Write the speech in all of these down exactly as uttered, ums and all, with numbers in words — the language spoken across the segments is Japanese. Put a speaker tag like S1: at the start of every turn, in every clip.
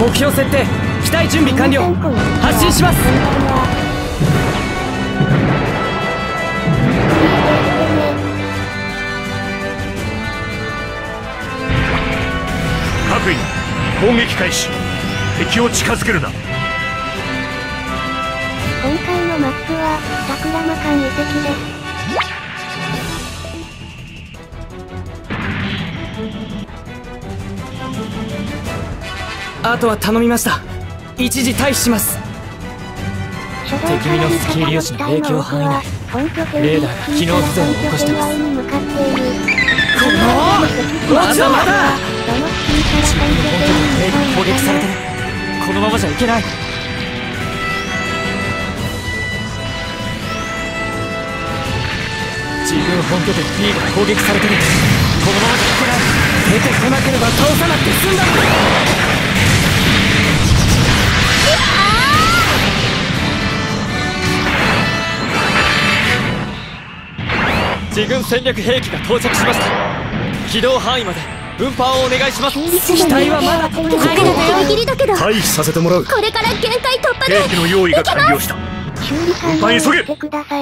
S1: 目標設定、機体準備完了。発進します。
S2: 各員、攻撃開始。敵を近づけるな。
S3: 今回のマップは桜間間遺跡です。
S1: あとは頼みました。一時退避します。敵ミノフスキー粒子の影響範囲内、レーダーが機能不全を起こしてます。このまだまだ自分の本拠地の兵が攻撃されてる。このままじゃいけない。自分本拠点 B が攻撃されてる。このままじゃいけない。出てこなければ倒さなくて済んだのだ。自軍戦略兵器が到着しました。軌道範囲まで運搬をお願いします。機体はまだ
S3: これがギリギリだけど、
S2: 退避させてもらう。
S3: これから限界突破で
S2: 兵器の用意が完了した。運搬急げ。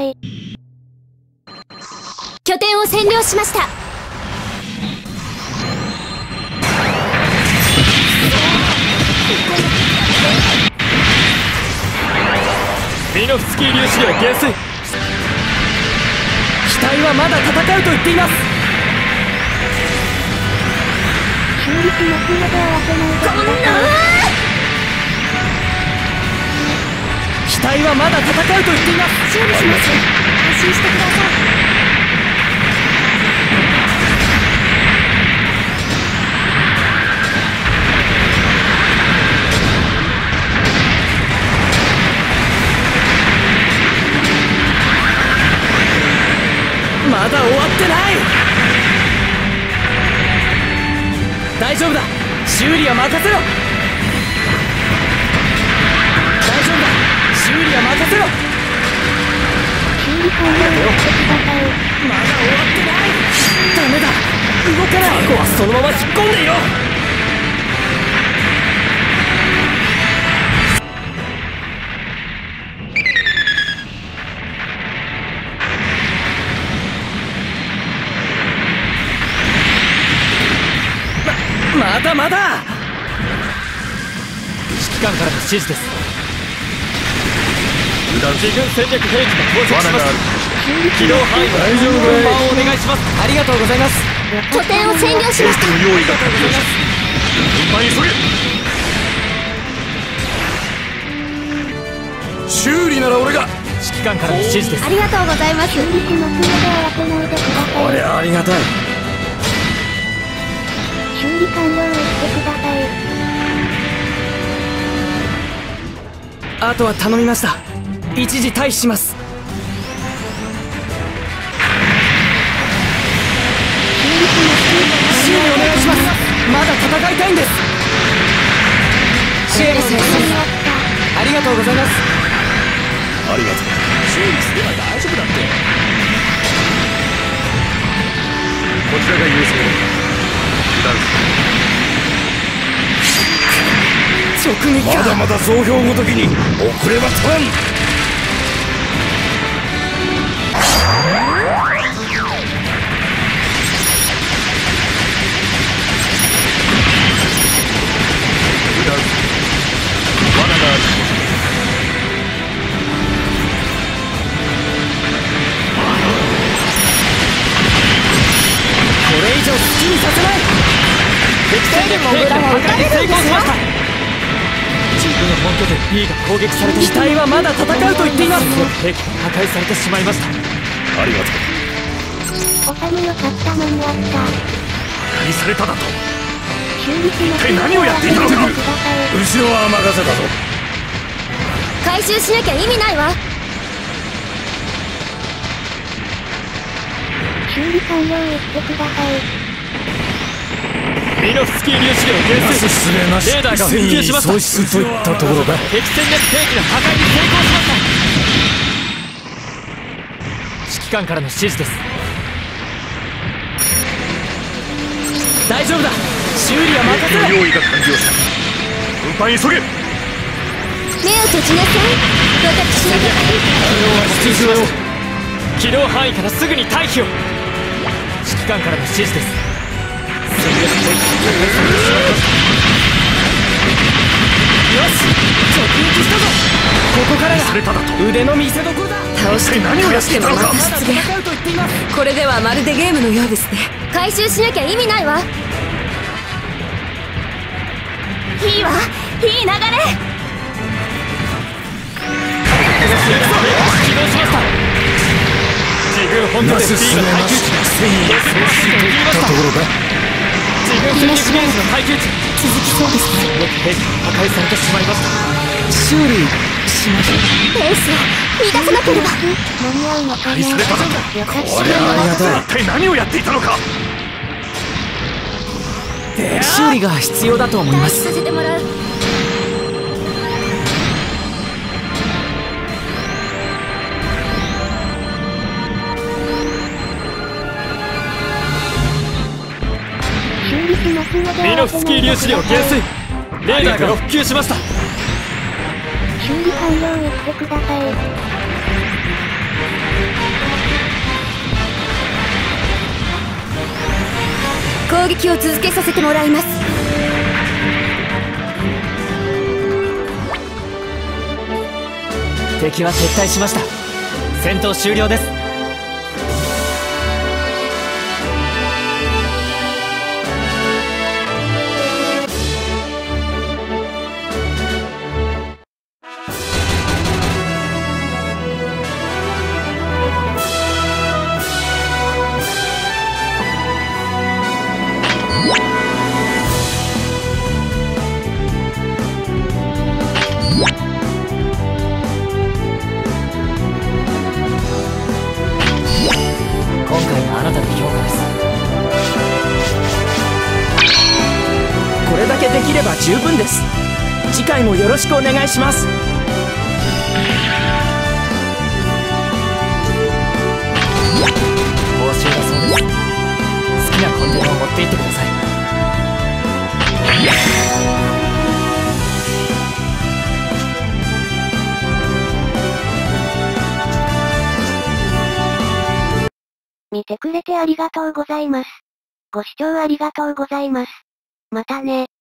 S3: 拠点を占領しました。
S1: ミノフスキー粒子量減衰。機体はまだ戦うと言っています。
S3: 修理しますので合わせないでください。
S1: 機体はまだ戦うと言っています。
S3: 修理します。安心してください。
S1: まだ終わってない。大丈夫だ。修理は任せろ。大丈夫だ。修理は任せろ。
S3: 修理完了してください。
S1: まだ終わってない。ダメだ。動かない。ここはそのまま引っ込んでいろ。まだまだ。指揮官からの指示です。自軍戦略兵器が到着します。機動範囲まで運搬をお願いします。ありがとうございます。
S3: 拠点を占領しました。
S2: 兵器の用意が完了した。運搬急げ。
S4: 修理なら俺が。
S1: 指揮官からの指示です。
S3: ありがとうございます。修理しますので合わせないでください。
S4: こりゃありがたい。
S3: 修理完了してください。
S1: あとは頼みました。一時退避します。修理お願いします。まだ戦いたいんです。シエリ先生、ありがとうございます。
S4: ありがとう。修理すれば大丈夫だって。
S2: こちらが優勢。
S1: 直撃か。
S4: まだまだ増票ごときに遅れは取らん。
S2: 罠がある。
S1: これ以上好きにさせない。敵戦略兵器の破壊に成功しました。自分の本拠点 B が攻撃されて、機体はまだ戦うと言っています。兵器が破壊されてしまいました。
S4: ありがとう。
S3: おさむよかった間に合った。
S2: 何されただと。
S3: 修理します。
S2: 一体何をやっていたのか。
S4: 後ろは任せたぞ。
S3: 回収しなきゃ意味ないわ。修理完了してください。
S1: ミノフスキー粒子量減衰。
S4: 失礼なし。
S1: レーダーが復旧しました。
S4: 喪失といったところか。
S1: 敵戦略兵器の破壊に成功しました。指揮官からの指示です。大丈夫だ。修理は任せろ。
S2: 用意が完了した。運番急げ。
S3: 目を閉じなさい。私の
S1: 起動は必須起動範囲からすぐに退避を。指揮官からの指示です。戦略ポイントに破壊されてしまいました。よし、直撃したぞ。ここからが
S2: されただと。
S1: 腕の見せ所だ。
S5: 倒しても
S2: 何をやっていたのか。
S5: 倒してもまた出現。
S1: 戦うと言っています。
S5: これではまるでゲームのようですね。
S3: 回収しなきゃ意味ないわ。いいわ、いい流れ。
S1: 起動しました。自軍本拠点 B が耐久値
S4: 戦意が
S1: たところか。自軍戦力ゲージの耐久値
S3: 続きそうですね。
S1: 兵器が破壊されてしまいました。
S5: 修理しましょう。
S3: ペースを乱さなければ。間に合うのかな。
S2: 何されただと。
S3: こ
S4: りゃありがたい。
S2: 一体何をやっていたのか。
S5: 修理が必要だと思います。
S3: させてもらう。修理しますので。
S1: ミノフスキー粒子量減衰。レーダーが復旧しました。
S3: 修理完了言ってください。
S5: 攻撃を続けさせてもらいます。
S1: 敵は撤退しました。戦闘終了です。今回のあなたの評価です。
S5: これだけできれば十分です。次回もよろしくお願いします。
S1: 報酬だそうです。好きなコンテナを持って行ってください。
S3: 見てくれてありがとうございます。ご視聴ありがとうございます。またね。